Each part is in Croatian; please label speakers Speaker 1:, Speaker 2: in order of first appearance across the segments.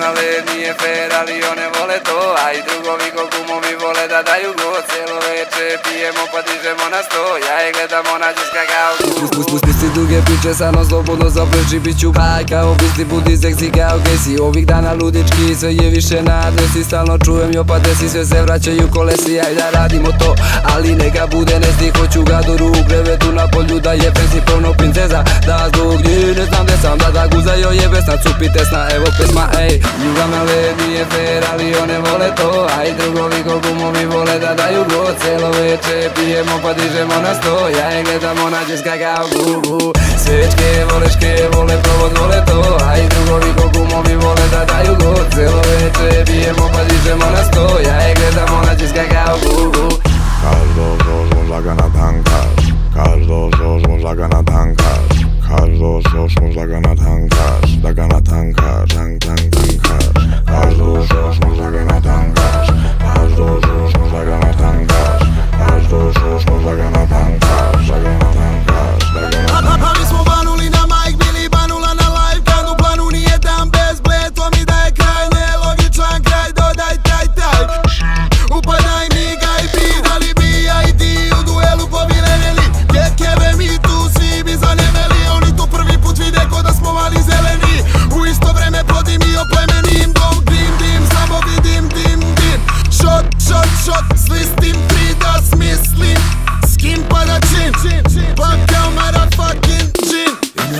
Speaker 1: Juganale nije fair, ali one vole to, a i drugovi ko kumovi vole da daju go. Cijelo veče pijemo pa dižemo na sto, ja je gledam ona djeska kao tu. Pusti si duge priče, samo slobodno zapleči, bit ću bajka, obisli budi seksi kao Casey. Ovih dana ludički, sve je više na adresi, stalno čujem jopatesi, sve se vraćaju kolesi, aj da radimo to, ali neka bude nesti. Hoću ga do ruk, krevetu na polju da je pensi polno princeza, da zbog njih ne znam gdje sam, da guzaju je besna, cupi tesna, evo pesma, ej. Juganale nije fair, ali one vole to, a i drugovi ko kumovi vole da daju go. Cijelo veče pijemo pa dižemo na sto, ja je gledam ona djeska kao gugu. Svečke, voleške, vole provod, vole to, a i drugovi ko kumovi vole da daju go. Cijelo veče pijemo pa dižemo na sto, ja je gledam ona djeska kao gugu.
Speaker 2: Każdą zorzą zagana tankarz, każdą zorzą zagana tankarz, każdą zorzą zagana tankarz, zagana tankarz, tankarz. Każdą zorzą zagana tankarz, każdą zorzą zagana tankarz, każdą zorzą zagana tankarz, zagana tankarz, zagana tankarz.
Speaker 3: Ali smo banuli na mic, bili banula na live, kad u planu nije dan bez bled, to mi daje kraj, nelogičan kraj, dodaj taj. Upadaj mi gaj bi, da li bi ja i ti u duelu pobijedili? Kebe mi tu svi bi zanemeli, oni to prvi put vide ko da smo mali zeleni. U isto vreme plodim i oplemenim dom, dim, samo vidim dim. Shot, slistim pri da smislim, s kim pada čin, pa kao motherfucking džin.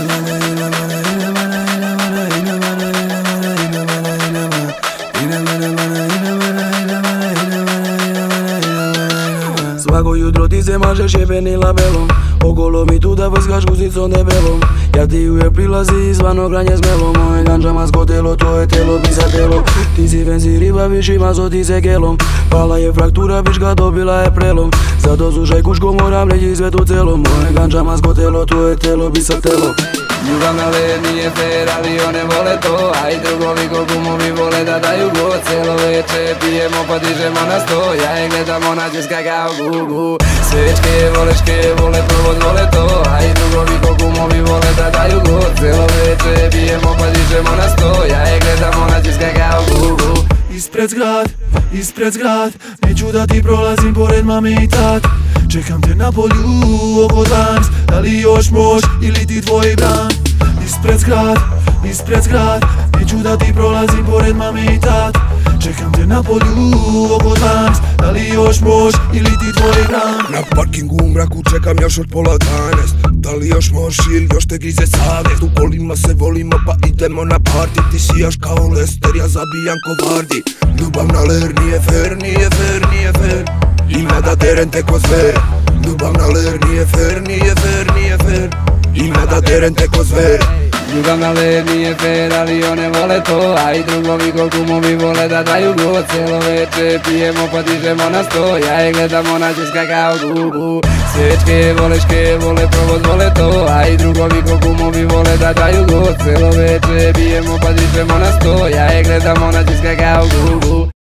Speaker 1: Svako jutro ti se mažeš jebeni labelom, okolo mi tu da vrskaš guzicom debelom. Ja ti uvijek prilazi zvano granje s melom, moje ganđa masko telo, to je telo pisa telo. Ti si fancy riba, viš ima zoti se kelom, pala je fraktura, viš ga dobila je prelom. Zato slušaj kuško, moram reći sve tu celom, moje ganđa masko telo, to je telo pisa telo. Juganale nije fair, ali one vole to, a i drugovi ko kumovi vole da daju go. Cijelo veče pijemo pa dižemo na sto, ja je gledam ona djeska kao gugu. Svečke, voleške, vole provod, vole to, a i drugovi ko kumovi vole da daju go. Cijelo veče pijemo pa dižemo na sto, ja je gledam ona djeska kao gugu. Ispred zgrad, neću da ti prolazim pored mame i tat. Čekam te na polju oko 12, da li još moć ili ti tvoj bran. Ispred zgrad, neću da ti prolazim pored mame i tat. Čekam te na polju oko 12, da li još moć ili ti tvoj bran.
Speaker 2: Na parkingu u mraku čekam još od pola 12, da li još možeš ili još te grize savjest. U kolima se volimo pa idemo na party, ti sijaš kao Lester, ja zabijam ko Vardy. Ljubav na ler nije fair, ima da teren te ko zver. Ljubav na ler nije fair, ima da teren te ko zver.
Speaker 1: Juganale nije fair, ali one vole to, a i drugovi ko kumovi vole da daju go. Cijelo veče pijemo pa dižemo na sto, ja je gledam ona djeska kao gugu. Svečke, voleške, vole provod, vole to, a i drugovi ko kumovi vole da daju go. Cijelo veče pijemo pa dižemo na sto, ja je gledam ona djeska kao gugu.